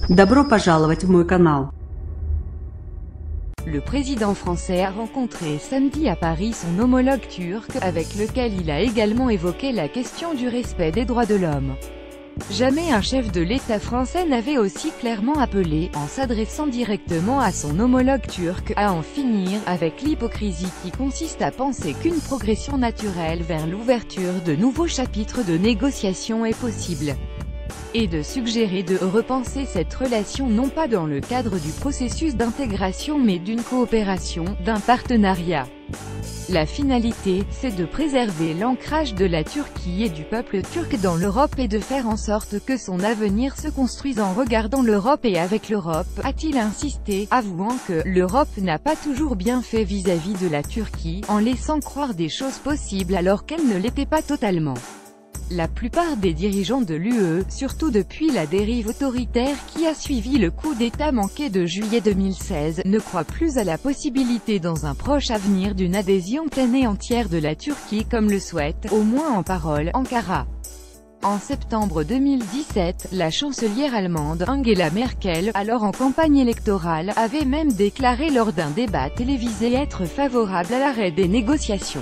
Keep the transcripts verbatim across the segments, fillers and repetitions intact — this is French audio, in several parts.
Добро пожаловать в мой канал. Le président français a rencontré samedi à Paris son homologue turc, avec lequel il a également évoqué la question du respect des droits de l'homme. Jamais un chef de l'État français n'avait aussi clairement appelé, en s'adressant directement à son homologue turc, à en finir avec l'hypocrisie qui consiste à penser qu'une progression naturelle vers l'ouverture de nouveaux chapitres de négociation est possible, et de suggérer de repenser cette relation non pas dans le cadre du processus d'intégration mais d'une coopération, d'un partenariat. La finalité, c'est de préserver l'ancrage de la Turquie et du peuple turc dans l'Europe et de faire en sorte que son avenir se construise en regardant l'Europe et avec l'Europe, a-t-il insisté, avouant que l'Europe n'a pas toujours bien fait vis-à-vis de la Turquie, en laissant croire des choses possibles alors qu'elles ne l'étaient pas totalement. La plupart des dirigeants de l'U E, surtout depuis la dérive autoritaire qui a suivi le coup d'État manqué de juillet deux mille seize, ne croient plus à la possibilité dans un proche avenir d'une adhésion pleine et entière de la Turquie comme le souhaite, au moins en parole, Ankara. En septembre deux mille dix-sept, la chancelière allemande, Angela Merkel, alors en campagne électorale, avait même déclaré lors d'un débat télévisé être favorable à l'arrêt des négociations.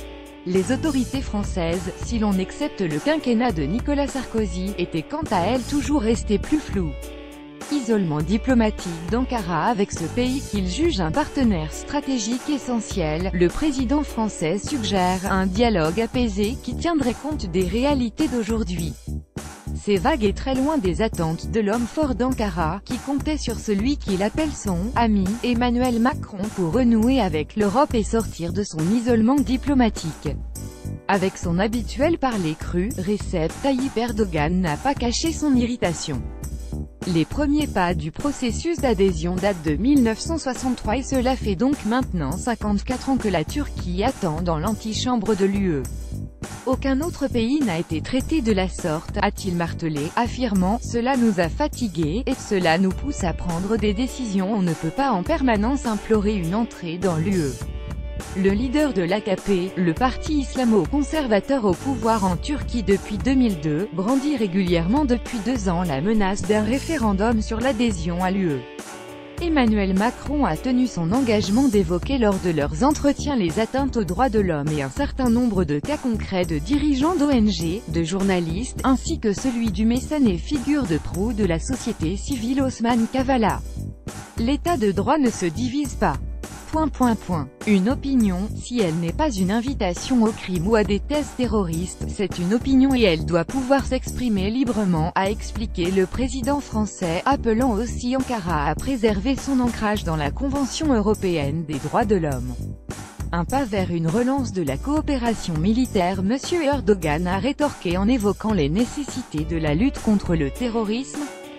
Les autorités françaises, si l'on accepte le quinquennat de Nicolas Sarkozy, étaient quant à elles toujours restées plus floues. Isolement diplomatique d'Ankara avec ce pays qu'il juge un partenaire stratégique essentiel, le président français suggère un dialogue apaisé qui tiendrait compte des réalités d'aujourd'hui. C'est vague et très loin des attentes de l'homme fort d'Ankara, qui comptait sur celui qu'il appelle son « ami » Emmanuel Macron pour renouer avec l'Europe et sortir de son isolement diplomatique. Avec son habituel parler cru, Recep Tayyip Erdogan n'a pas caché son irritation. Les premiers pas du processus d'adhésion datent de mille neuf cent soixante-trois et cela fait donc maintenant cinquante-quatre ans que la Turquie attend dans l'antichambre de l'U E. Aucun autre pays n'a été traité de la sorte, a-t-il martelé, affirmant « Cela nous a fatigués, et cela nous pousse à prendre des décisions. On ne peut pas en permanence implorer une entrée dans l'U E ». Le leader de l'A K P, le parti islamo-conservateur au pouvoir en Turquie depuis deux mille deux, brandit régulièrement depuis deux ans la menace d'un référendum sur l'adhésion à l'U E. Emmanuel Macron a tenu son engagement d'évoquer lors de leurs entretiens les atteintes aux droits de l'homme et un certain nombre de cas concrets de dirigeants d'O N G, de journalistes, ainsi que celui du mécène et figure de proue de la société civile Osman Kavala. L'état de droit ne se divise pas. Point, point, point. Une opinion, si elle n'est pas une invitation au crime ou à des thèses terroristes, c'est une opinion et elle doit pouvoir s'exprimer librement, a expliqué le président français, appelant aussi Ankara à préserver son ancrage dans la Convention européenne des droits de l'homme. Un pas vers une relance de la coopération militaire. Monsieur Erdogan a rétorqué en évoquant les nécessités de la lutte contre le terrorisme.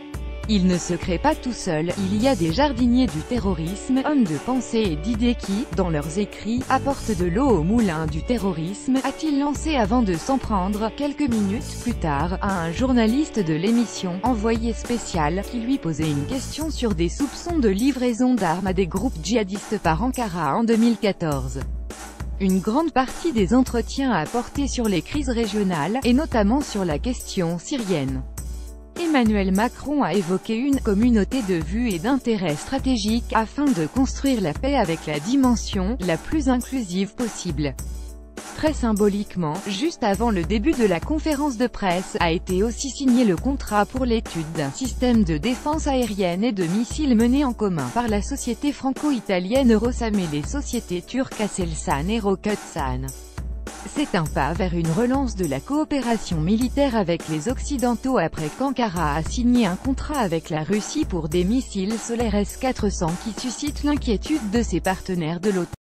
Il ne se crée pas tout seul, il y a des jardiniers du terrorisme, hommes de pensée et d'idées qui, dans leurs écrits, apportent de l'eau au moulin du terrorisme, a-t-il lancé avant de s'en prendre, quelques minutes plus tard, à un journaliste de l'émission « Envoyé spécial » qui lui posait une question sur des soupçons de livraison d'armes à des groupes djihadistes par Ankara en deux mille quatorze. Une grande partie des entretiens a porté sur les crises régionales, et notamment sur la question syrienne. Emmanuel Macron a évoqué une communauté de vues et d'intérêts stratégiques afin de construire la paix avec la dimension la plus inclusive possible. Très symboliquement, juste avant le début de la conférence de presse, a été aussi signé le contrat pour l'étude d'un système de défense aérienne et de missiles mené en commun par la société franco-italienne Rosam et les sociétés turques Aselsan et Roketsan. C'est un pas vers une relance de la coopération militaire avec les Occidentaux après qu'Ankara a signé un contrat avec la Russie pour des missiles solaires S quatre cents qui suscite l'inquiétude de ses partenaires de l'OTAN.